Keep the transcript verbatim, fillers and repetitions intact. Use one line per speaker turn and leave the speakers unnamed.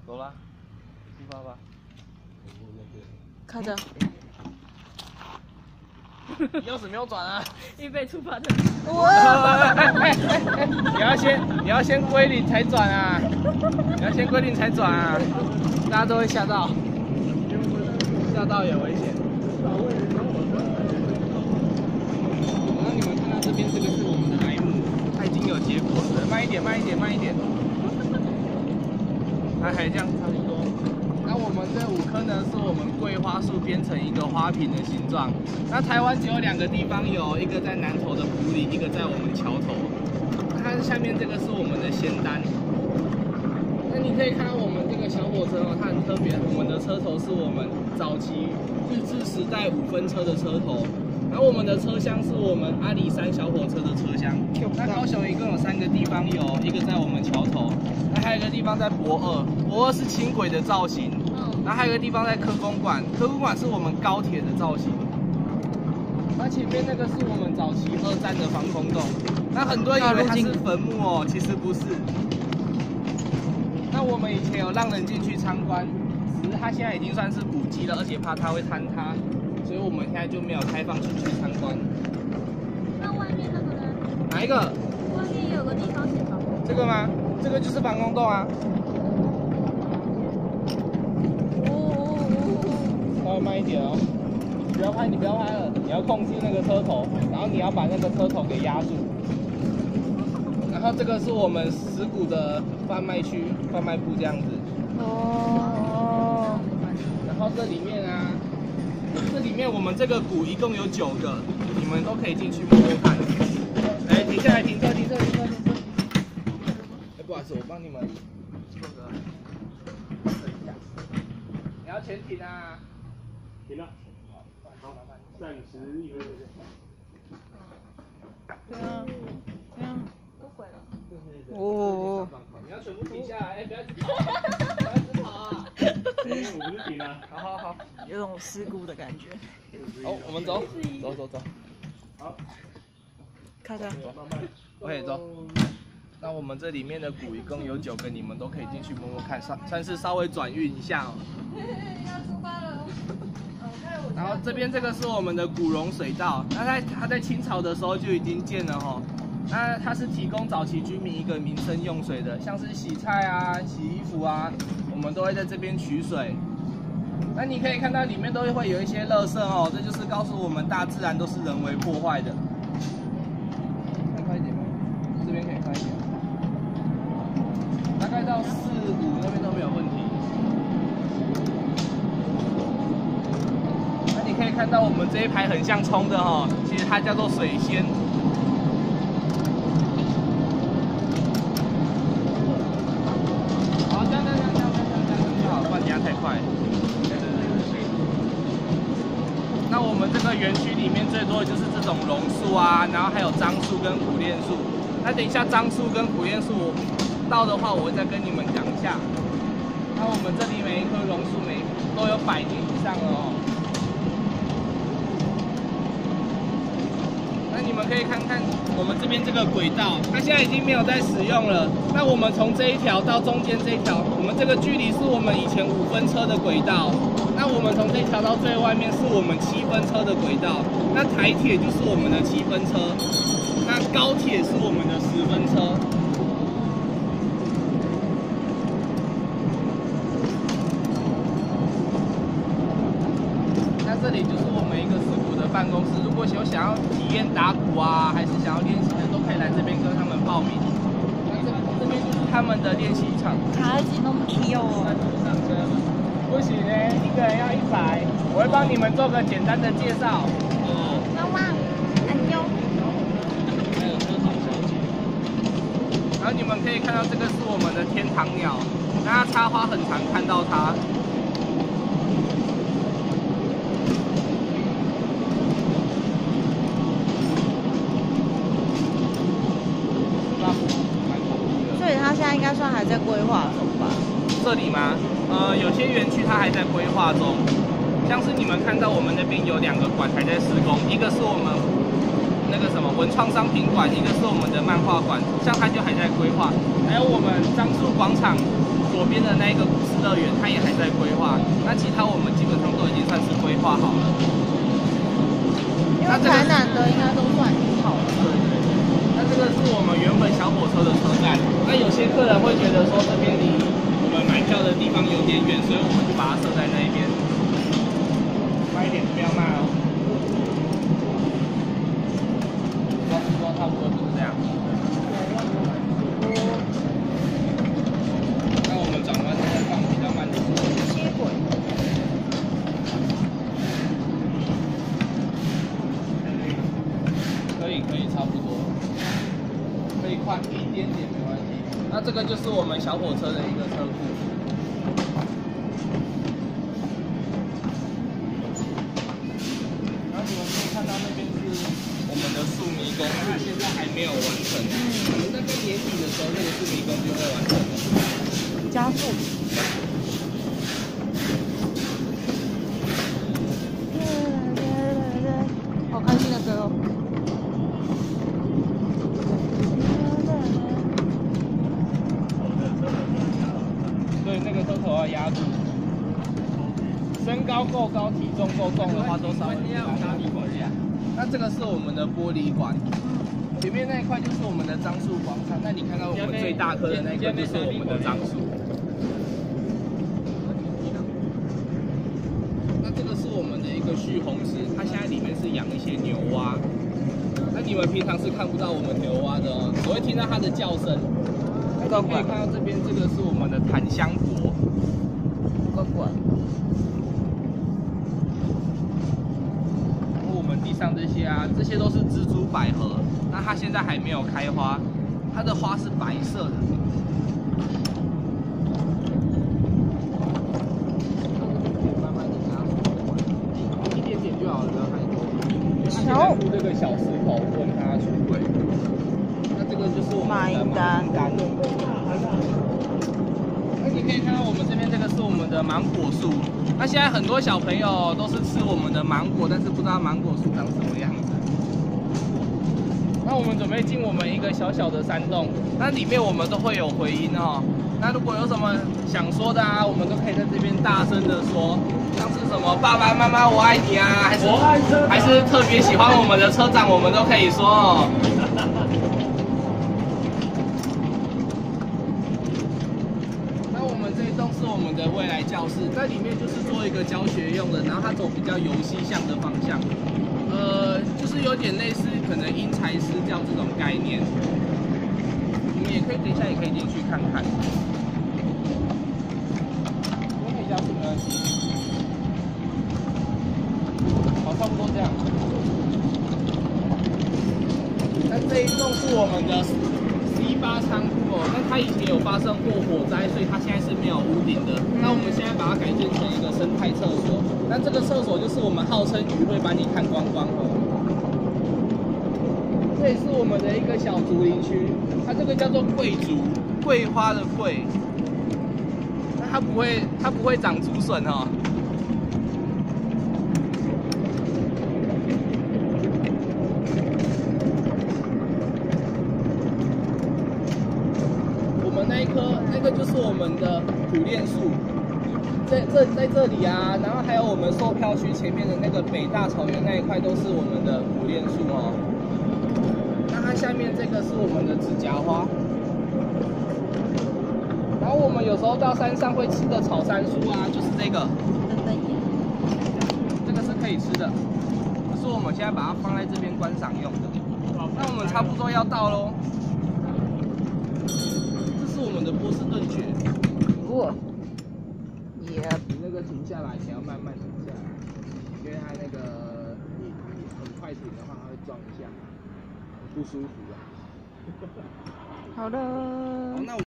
走啦，出发吧。
看着。
钥匙没有转啊！
预备出发的。
哇！你要先你要先归零才转啊！你要先归零才转啊！大家都会吓到，吓到也危险。然后你们看到这边这个是我们的癌木，它已经有结果了。慢一点，慢一点，慢一点。它还这样差不多。那我们这五棵呢，是我们桂花树编成一个花瓶的形状。那台湾只有两个地方有，一个在南投的埔里，一个在我们桥头。它下面这个是我们的仙丹。那你可以看到我们这个小火车哦，它很特别。我们的车头是我们早期日治时代五分车的车头。然后我们的车厢是我们阿里山小火车的车厢。那高雄一共有三个地方有，一个在我们桥头，那还有一个地方在博二，博二是轻轨的造型。然后还有一个地方在科公馆，科公馆是我们高铁的造型。那前面那个是我们早期二战的防空洞。那很多人以为它是坟墓哦，其实不是。那我们以前有让人进去参观，只是它现在已经算是古迹了，而且怕它会坍塌。所以我们现在就没有开放进去参观。
那外面那个呢？
哪一个？
外面也有个地方写防空洞。
这个吗？这个就是防空洞啊。
哦哦哦。
稍微慢一点哦，你不要拍，你不要拍了，你要控制那个车头，然后你要把那个车头给压住。然后这个是我们石鼓的贩卖区、贩卖部这样子。哦。然后这里面啊。这里面我们这个鼓一共有九个，你们都可以进去摸摸看。来，停下来，停车，停车，停车，停车。哎，不好意思，我帮你们做个测一下。你要全停啊！
停了。好，暂时一分钟。
这样，这样，都毁了。
哦。你要全部停下来，哎，不要跑，不要一直跑啊！
我不是停了。
好好好。
有种尸骨的感觉。
好，我们走，走走走。
好，
看着。
OK， 走。那我们这里面的鼓一共有九个，你们都可以进去摸摸看，算算是稍微转运一下哦。
要出发了。
然后这边这个是我们的古榕水道，那在它在清朝的时候就已经建了哈。那它是提供早期居民一个民生用水的，像是洗菜啊、洗衣服啊，我们都会在这边取水。那你可以看到里面都会有一些垃圾哦，这就是告诉我们大自然都是人为破坏的。再快一点吗？这边可以快一点，大概到四五那边都没有问题。那你可以看到我们这一排很像冲的哦，其实它叫做水仙。好，这样这样这样这样这样这样就好，不然等下太快。那我们这个园区里面最多的就是这种榕树啊，然后还有樟树跟苦楝树。那等一下樟树跟苦楝树到的话，我会再跟你们讲一下。那我们这里每一棵榕树每都有百年以上了哦。那你们可以看看我们这边这个轨道，它现在已经没有在使用了。那我们从这一条到中间这一条，我们这个距离是我们以前五分车的轨道。那我们从这条到最外面是我们七分车的轨道，那台铁就是我们的七分车，那高铁是我们的十分车。那这里就是我们一个石鼓的办公室，如果有想要体验打鼓啊，还是想要练习的，都可以来这边跟他们报名。那这这边就是他们的练习场。
卡几那么低哦。
上车了。不行呢，一个人要一百，我会帮你们做个简单的介绍。哦。
汪汪，安妞。
还有车长小姐。然后你们可以看到这个是我们的天堂鸟，那它插花很常看到它。
所以它现在应该算还在规划中吧？
这里吗？呃，有些园区它还在规划中，像是你们看到我们那边有两个馆还在施工，一个是我们那个什么文创商品馆，一个是我们的漫画馆，像它就还在规划。还有我们樟树广场左左边的那一个故事乐园，它也还在规划。那其他我们基本上都已经算是规划好了。
因为台南的应该都算好了。
对对。那这个是我们原本小火车的车站。那有些客人会觉得说这边离我们买票的地方有点远，所以我们就把它设在那一边。慢一点，不要慢哦。差不多，差不多就是这样。那我们转弯再放比较慢的
切轨。
可以，可以，差不多。可以快一点点没关系。那这个就是我们小火车的一个车库。然后你们可以看到那边是我们的树迷宫，它现在还没有完成。我们在年底的时候，这个树迷宫就会完成了。
加速。好开心的歌哦。
对，那个车头要压住。身高够高，体重够重的话，都稍微压力一下。那这个是我们的玻璃馆，前面那一块就是我们的樟树广场。那你看到我们最大颗的那个就是我们的樟树。那这个是我们的一个蓄洪池，它现在里面是养一些牛蛙。那你们平常是看不到我们牛蛙的哦，只会听到它的叫声。那你可以看到这边这个是我们的檀香果。
滚滚。
地上这些啊，这些都是蜘蛛百合，那它现在还没有开花，它的花是白色的。慢慢的加速，一点点就好了，不要太多。小出这个小石头，问它出轨。那这个就是我们的马丹。那你可以看到我们这边这个是我们的芒果树。那现在很多小朋友都是吃我们的芒果，但是不知道芒果树长什么样子。那我们准备进我们一个小小的山洞，那里面我们都会有回音哦。那如果有什么想说的啊，我们都可以在这边大声的说，像是什么爸爸妈妈我爱你啊，还是还是特别喜欢我们的车长，我们都可以说哦。这一栋是我们的未来教室，在里面就是做一个教学用的，然后它走比较游戏向的方向，呃，就是有点类似可能因材施教这种概念。你们也可以等一下也可以进去看看。我可以加速没关系。好，差不多这样。那这一栋是我们的C八仓库哦，那它以前有发生过火灾，所以它现在是没有屋顶的。那我们现在把它改建成一个生态厕所。那这个厕所就是我们号称鱼会把你看光光哦。这也是我们的一个小竹林区，它这个叫做桂竹，桂花的桂。那它不会，它不会长竹笋哦。那一棵，那个就是我们的苦楝树，在这在这里啊，然后还有我们售票区前面的那个北大草原那一块都是我们的苦楝树哦。那它下面这个是我们的指甲花，然后我们有时候到山上会吃的草山酥啊，就是这个，这个是可以吃的，可是我们现在把它放在这边观赏用的。那我们差不多要到喽。我们的波士顿雪，
哇，也，
你那个停下来，你要慢慢停下来，因为它那个你你很快停的话，它会撞一下，不舒服啊。
好的。
好，那我。